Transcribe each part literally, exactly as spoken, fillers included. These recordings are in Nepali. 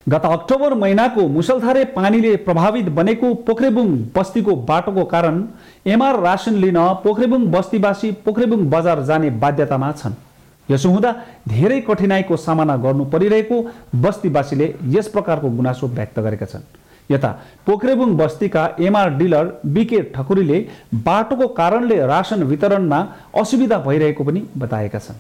गत अक्टोबर महीनाको मुसलधारे पानीले प्रभावित बनेको पोख्रेबुङ बस्तीको बाटोको कारण एमआर रासन लिन पोख्रेबुङ बस्तीवासी पोख्रेबुङ बजार जाने बाध्यतामा छन्। यसो हुँदा धेरै कठिनाइको सामना गर्नु परिरहेको बस्तीवासीले यस प्रकारको गुनासो व्यक्त गरेका छन्। यता पोख्रेबुङ बस्तीका एमआर डिलर बीके ठकुरीले बाटोको कारणले रासन वितरणमा असुविधा भइरहेको पनि बताएका छन्।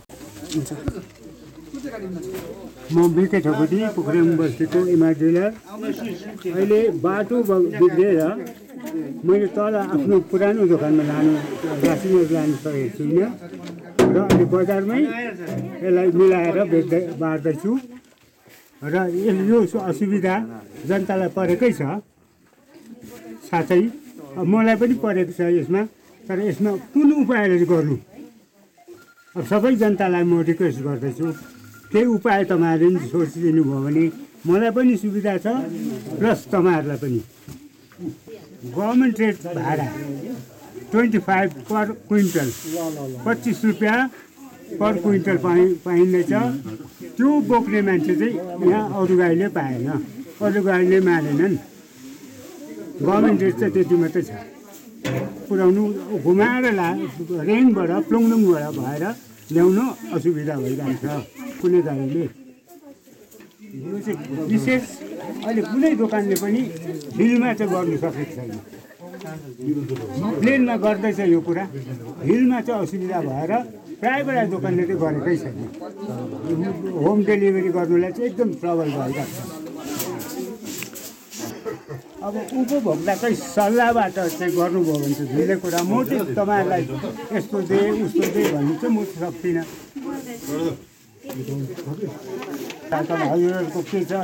म बीके ठकुरी पोख्रेबुङ बस्तीको एमआर डिलर। अहिले बाटो बिग्रेर मैले तल आफ्नो पुरानो दोकानमा लानु रासिनहरू लानु सकेको छुइनँ र अहिले बजारमै यसलाई मिलाएर बेच्दै बाँड्दैछु र यो असुविधा जनतालाई परेकै छ, साथै मलाई पनि परेको छ यसमा। तर यसमा कुन उपायहरू गर्नु, अब सबै जनतालाई म रिक्वेस्ट गर्दैछु, केही उपाय तपाईँहरूले पनि सोचिदिनु भयो भने मलाई पनि सुविधा छ प्लस तपाईँहरूलाई पनि। गभर्मेन्ट रेट भाडा ट्वेन्टी फाइभ पर क्विन्टल पच्चिस रुपियाँ पर क्विन्टल पाइ पाइँदैछ। त्यो बोक्ने मान्छे चाहिँ यहाँ अरू गाईले पाएन, अरू गाईले मानेनन्। गभर्मेन्ट रेट चाहिँ त्यति मात्रै छ। पुर्याउनु घुमाएर ला रेङबाट प्लुङलुङबाट भएर ल्याउनु असुविधा भइरहन्छ कुनै गाडीले। यो चाहिँ विशेष अहिले कुनै दोकानले पनि हिलमा चाहिँ गर्नु सकेको छैन। प्लेनमा गर्दैछ यो कुरा, हिलमा चाहिँ असुविधा भएर प्रायः प्रायः दोकानले चाहिँ गरेकै छैन। होम डेलिभरी गर्नुलाई चाहिँ एकदम ट्रबल भइरहेको छ। अब उपभोक्ताकै सल्लाहबाट चाहिँ गर्नुभयो भने चाहिँ धेरै कुरा, म चाहिँ तपाईँहरूलाई यस्तो दे उस्तो दे भन्नु चाहिँ म सक्दिनँ। हजुरहरूको के छ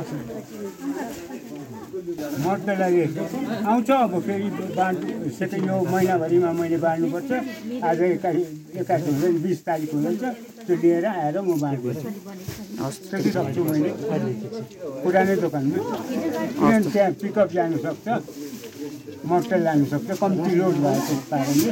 मर्दै लागि आउँछ। अब फेरि बाँड्नु सेकेन्ड यो महिनाभरिमा मैले बाँड्नुपर्छ। आज एक्काइस एक्काइस हुँदैन, बिस तारिक हुँदैछ, त्यो लिएर आएर म बाँड्दैछु। त्यति सक्छु मैले पुरानै दोकानमा। किनभने त्यहाँ पिकअप जानु सक्छ, मर्टेल लानु सक्छ, कम्ती लोड भएको कारणले।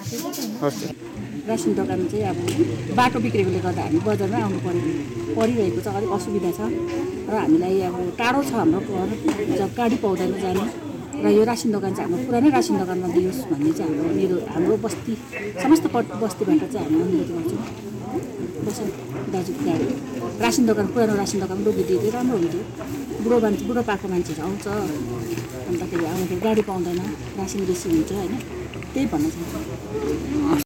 रासन दोकान चाहिँ अब बाटो बिग्रेकोले गर्दा हामी बजारमै आउनु परि परिरहेको छ, अलिक असुविधा छ र हामीलाई अब टाढो छ हाम्रो घर, जब गाडी पाउँदैन जाने। र यो रासन दोकान चाहिँ हाम्रो पुरानै रासन दोकानमा दियोस् भन्ने चाहिँ हाम्रो मेरो हाम्रो बस्ती समस्त बस्तीबाट चाहिँ हामी अनुरोध गर्छौँ। बस दाजु गाडी रासन दोकान पुरानो रासन दोकान रोकिदिए राम्रो हुन्थ्यो। बुढो मान्छे बुढो पाएको मान्छेहरू आउँछ, अन्तखेरि आउँदाखेरि गाडी पाउँदैन, रासन बेसी हुन्छ होइन, त्यही भन्न चाहन्छु।